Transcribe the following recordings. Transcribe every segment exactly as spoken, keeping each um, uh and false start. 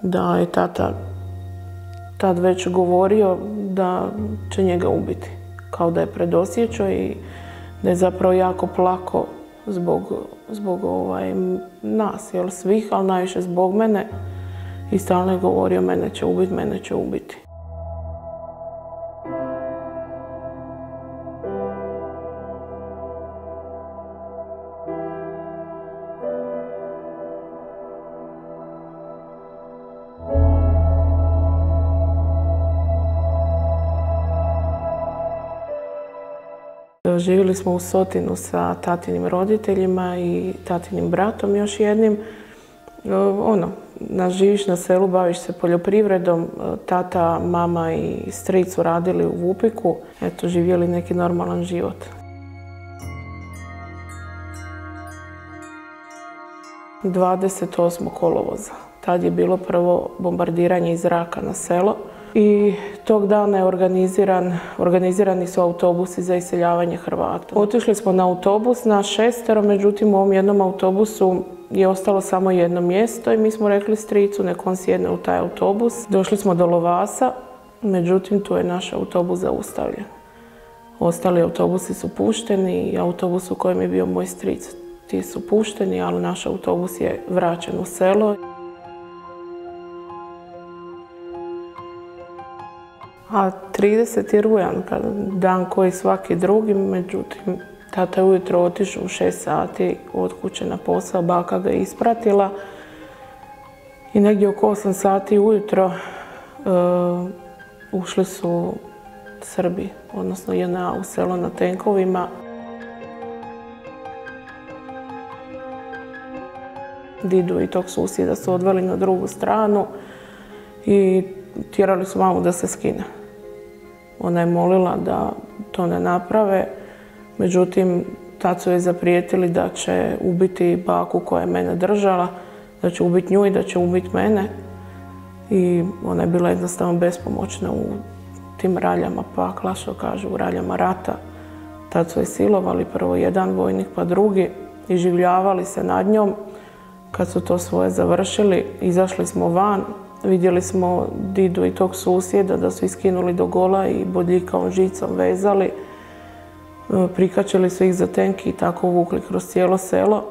da je tata tad već govorio da će njega ubiti. Kao da je predosjećao i da je zapravo jako plako zbog, zbog ovaj, nas, jel, svih, ali najviše zbog mene. I stalno je govorio mene će ubiti, mene će ubiti. Živjeli smo u Sotinu sa tatinim roditeljima i tatinim bratom još jednim. Ono, živiš na selu, baviš se poljoprivredom, tata, mama i stric su radili u Vupiku. Eto, živjeli neki normalan život. dvadeset osmog kolovoza. Tad je bilo prvo bombardiranje iz zraka na selo. I tog dana je organiziran, organizirani su autobusi za iseljavanje Hrvata. Otišli smo na autobus na šestero, međutim u ovom jednom autobusu je ostalo samo jedno mjesto i mi smo rekli stricu nek on sjedne u taj autobus. Došli smo do Lovasa, međutim tu je naš autobus zaustavljen. Ostali autobusi su pušteni i autobus u kojem je bio moj stric, ti su pušteni, ali naš autobus je vraćen u selo. A trideseti rujan, dan koji svaki drugi, međutim, tata je ujutro otišao u šest sati od kuće na posao, baka ga je ispratila i negdje oko osam sati ujutro uh, ušli su Srbi, odnosno J N A u selo na tenkovima. Didu i tog susjeda su odveli na drugu stranu i tjerali su mamu da se skine. Ona je molila da to ne naprave, međutim, tad su joj zaprijetili da će ubiti baku koja je mene držala, da će ubiti nju i da će ubiti mene. I ona je bila jednostavno bespomoćna u tim raljama pakla, što kažu, u raljama rata. Tad su je silovali, prvo jedan vojnik pa drugi, i življavali se nad njom. Kad su to svoje završili, izašli smo van. Vidjeli smo Didu i tog susjeda da su iskinuli do gola i bodljikavom žicom vezali. Prikačili su ih za tenk i tako vukli kroz cijelo selo.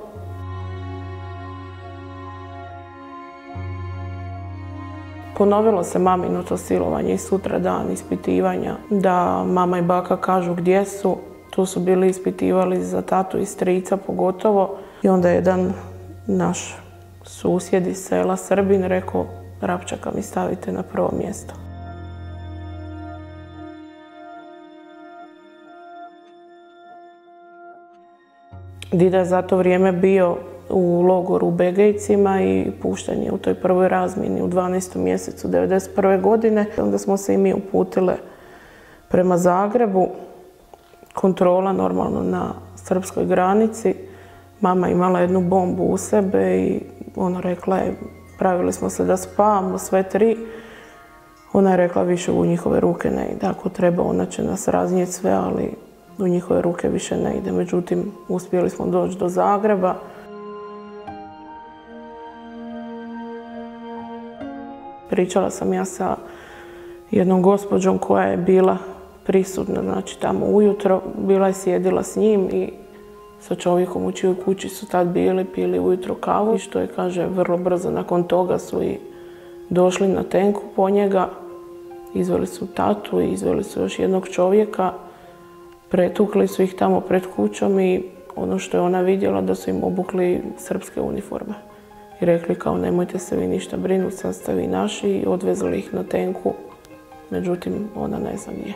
Ponovilo se mamino to silovanje i sutra dan ispitivanja. Da mama i baka kažu gdje su. Tu su bili ispitivali za tatu i strica pogotovo. I onda je jedan naš susjed iz sela, Srbin, rekao Rapčaka mi stavite na prvo mjesto. Dida je za to vrijeme bio u logoru u Begejcima i pušten je u toj prvoj razmjeni u dvanaestom mjesecu devedeset prve godine. Onda smo se i mi uputile prema Zagrebu. Kontrola normalno na srpskoj granici. Mama imala jednu bombu u sebe i ona rekla je, pravili smo se da spavamo sve tri. Ona je rekla više u njihove ruke ne ide. Ako treba, ona će nas raznijeti sve, ali u njihove ruke više ne ide. Međutim, uspjeli smo doći do Zagreba. Pričala sam ja sa jednom gospođom koja je bila prisutna, znači tamo ujutro. Bila je sjedila s njim i sa čovjekom u čijoj kući su tad bili, pili ujutro kavu. I što je, kaže, vrlo brzo nakon toga su i došli na tenku po njega. Izveli su tatu i izveli su još jednog čovjeka. Pretukli su ih tamo pred kućom i ono što je ona vidjela da su im obukli srpske uniforme. I rekli kao nemojte se vi ništa brinuti, sad ste vi naši, i odvezli ih na tenku. Međutim, ona ne zna gdje.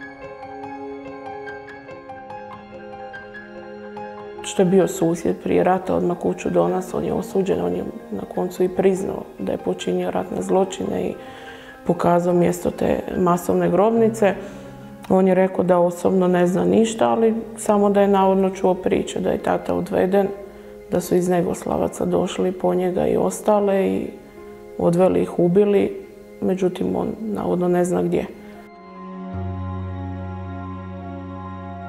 Što je bio susjed prije rata, odmah kuću do nas, on je osuđen, on je na koncu i priznao da je počinio ratne zločine i pokazao mjesto te masovne grobnice. On je rekao da osobno ne zna ništa, ali samo da je navodno čuo priče da je tata odveden, da su iz Negoslavaca došli po njega i ostale i odveli ih, ubili, međutim on navodno ne zna gdje.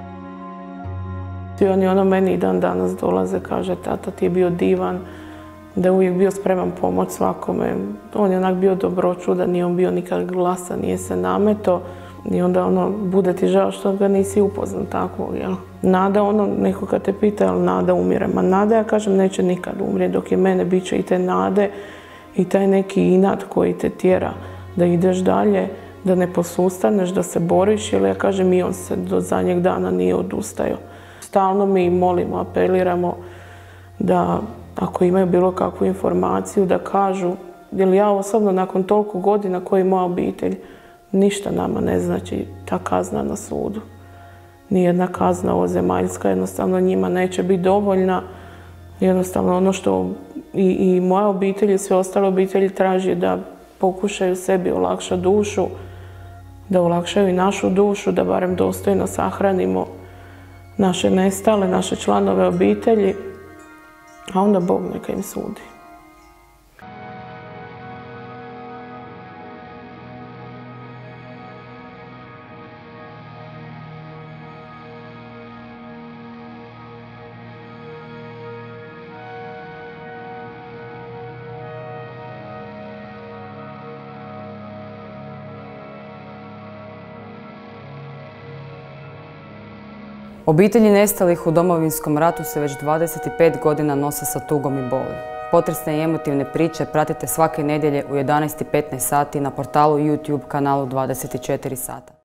I oni ono meni i dan danas dolaze, kaže tata ti je bio divan, da je uvijek bio spreman pomoć svakome. On je onak bio dobročudan, nije on bio nikad glasan, nije se nameto. I onda ono, bude ti žao što ga nisi upoznat takvog, jel? Nada, ono, neko kad te pita, jel Nada umire? Ma Nada, ja kažem, neće nikad umrijeti, dok je mene bit će i te nade i taj neki inat koji te tjera da ideš dalje, da ne posustaneš, da se boriš, jer ja kažem, i on se do zadnjeg dana nije odustajao. Stalno mi molimo, apeliramo da ako imaju bilo kakvu informaciju da kažu, jer ja osobno nakon toliko godina koji moja obitelj, ništa nama ne znači ta kazna na sudu. Nijedna kazna ovozemaljska jednostavno njima neće biti dovoljna. Jednostavno ono što i, i moja obitelj i sve ostale obitelji traži da pokušaju sebi olakšati dušu, da olakšaju i našu dušu, da barem dostojno sahranimo naše nestale, naše članove obitelji, a onda Bog neka im sudi. Obitelji nestalih u Domovinskom ratu se već dvadeset pet godina nose sa tugom i boli. Potresne i emotivne priče pratite svake nedjelje u jedanaest i petnaest sati na portalu YouTube kanalu dvadeset četiri sata.